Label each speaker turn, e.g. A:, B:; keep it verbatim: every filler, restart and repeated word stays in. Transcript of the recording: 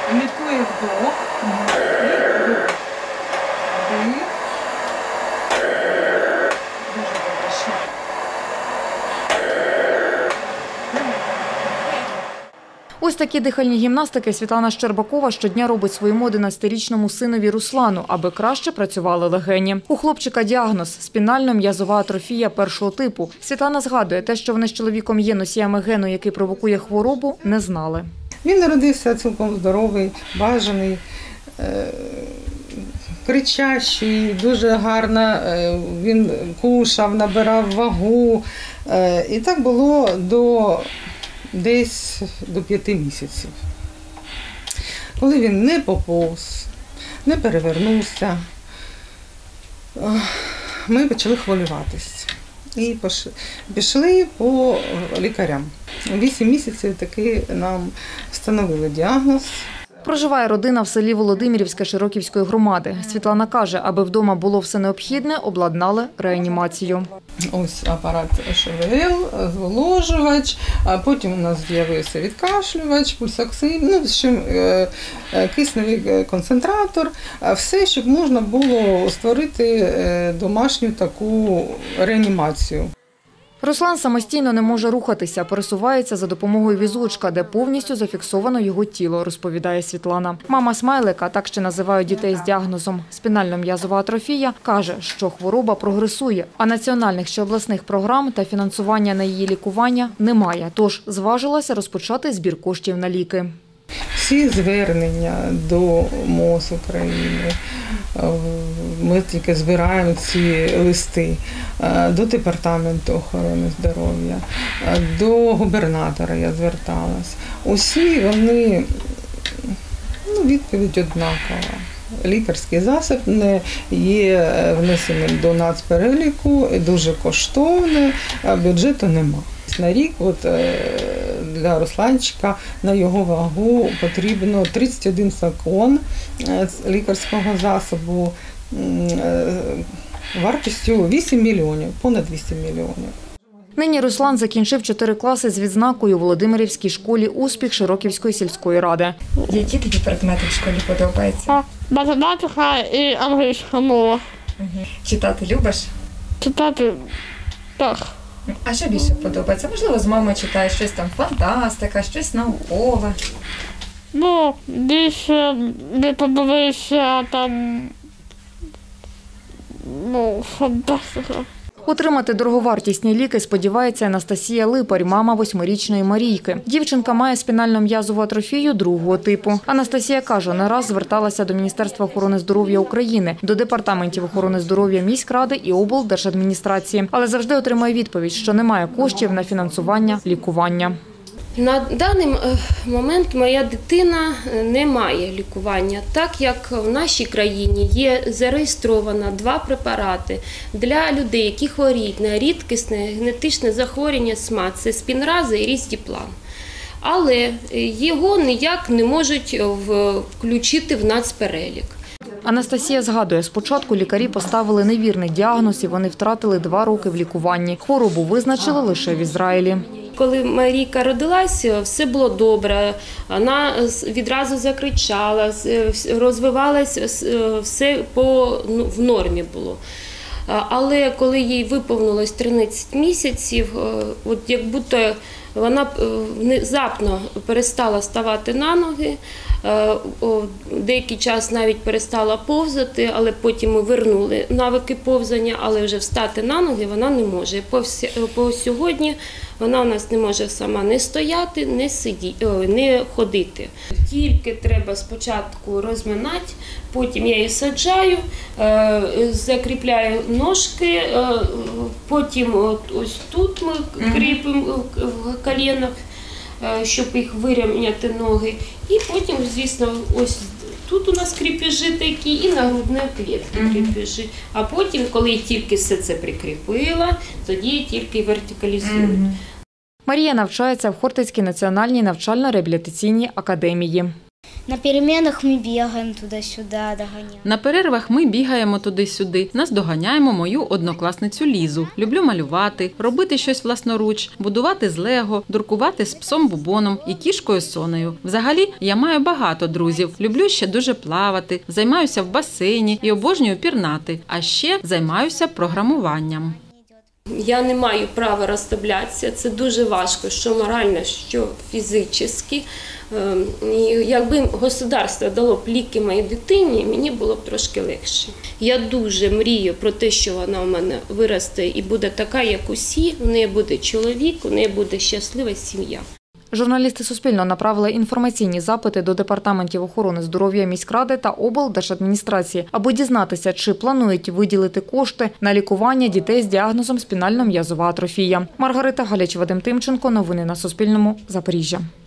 A: Імітує вдох. І вдох. Вдих. Дуже добре. Ще.
B: Ось такі дихальні гімнастики Світлана Щербакова щодня робить своєму одинадцятирічному синові Руслану, аби краще працювали легені. У хлопчика діагноз – спінально-м'язова атрофія першого типу. Світлана згадує, те, що вони з чоловіком є носіями гену, який провокує хворобу, не знали.
A: Він народився цілком здоровий, бажаний, кричащий, дуже гарно він кушав, набирав вагу. І так було до десь до п'яти місяців. Коли він не поповз, не перевернувся, ми почали хвилюватися. І пішли по лікарям. Вісім місяців таки нам встановили діагноз.
B: Проживає родина в селі Володимирівське Широківської громади. Світлана каже, аби вдома було все необхідне, обладнали реанімацію.
A: Ось апарат ШВЛ, зволожувач, а потім у нас з'явився відкашлювач, пульсоксин, ну, кисневий концентратор. Все, щоб можна було створити домашню таку реанімацію.
B: Руслан самостійно не може рухатися, пересувається за допомогою візочка, де повністю зафіксовано його тіло, розповідає Світлана. Мама Смайлика, так ще називають дітей з діагнозом спінально-м'язова атрофія, каже, що хвороба прогресує, а національних чи обласних програм та фінансування на її лікування немає. Тож зважилася розпочати збір коштів на ліки.
A: Всі звернення до МОЗ України, ми тільки збираємо ці листи, до Департаменту охорони здоров'я, до губернатора я зверталась. Усі вони, ну, відповідь однакова. Лікарський засіб не є внесеним до нацпереліку, дуже коштовний, а бюджету немає. На рік от, для Русланчика на його вагу потрібно тридцять один флакон лікарського засобу вартістю вісім мільйонів, понад вісім мільйонів.
B: Нині Руслан закінчив чотири класи з відзнакою у Володимирівській школі «Успіх» Широківської сільської ради.
C: Які тобі предмети в школі подобаються?
D: Математика і англійська мова.
C: Угу. Читати любиш?
D: Читати так.
C: А що більше подобається? Можливо, з мамою читаєш щось там фантастика, щось наукове?
D: Ну, більше не подобається там, ну, фантастика.
B: Отримати дороговартісні ліки сподівається Анастасія Липарь, мама восьмирічної Марійки. Дівчинка має спінально-м'язову атрофію другого типу. Анастасія каже, не раз зверталася до Міністерства охорони здоров'я України, до департаментів охорони здоров'я міськради і облдержадміністрації. Але завжди отримує відповідь, що немає коштів на фінансування лікування.
E: На даний момент моя дитина не має лікування, так як в нашій країні є зареєстровано два препарати для людей, які хворіють на рідкісне генетичне захворювання СМА, це спінраза і різдіплан. Але його ніяк не можуть включити в нацперелік.
B: Анастасія згадує, спочатку лікарі поставили невірний діагноз і вони втратили два роки в лікуванні. Хворобу визначили лише в Ізраїлі.
E: Коли Марійка родилася, все було добре, вона відразу закричала, розвивалося, все по, ну, в нормі було. Але коли їй виповнилось тринадцять місяців, от як будто вона внезапно перестала ставати на ноги, деякий час навіть перестала повзати, але потім ми вернули навики повзання, але вже встати на ноги вона не може. По, по сьогодні вона у нас не може сама не стояти, не сидіти, не ходити. Тільки треба спочатку розминати, потім я її саджаю, закріпляю ножки, потім ось тут ми кріпимо в колінах, щоб їх вирівняти ноги. І потім, звісно, ось тут у нас кріпежі такі і на грудної клітки кріпежі. А потім, коли я тільки все це прикріпила, тоді я тільки вертикалізую.
B: Марія навчається в Хортицькій національній навчально-реабілітаційній академії.
F: На переменах ми бігаємо туди-сюди, доганяємо.
G: На перервах ми бігаємо туди-сюди, наздоганяємо мою однокласницю Лізу. Люблю малювати, робити щось власноруч, будувати з лего, дуркувати з псом Бубоном і кішкою Сонею. Взагалі, я маю багато друзів. Люблю ще дуже плавати, займаюся в басейні і обожнюю пірнати. А ще займаюся програмуванням.
E: Я не маю права розслаблятися, це дуже важко, що морально, що фізично. І якби государство дало б ліки моїй дитині, мені було б трошки легше. Я дуже мрію про те, що вона у мене виросте і буде така, як усі, у неї буде чоловік, у неї буде щаслива сім'я.
B: Журналісти Суспільного направили інформаційні запити до департаментів охорони здоров'я міськради та облдержадміністрації, аби дізнатися, чи планують виділити кошти на лікування дітей з діагнозом спінально-м'язова атрофія. Маргарита Галіч, Вадим Тимченко. Новини на Суспільному. Запоріжжя.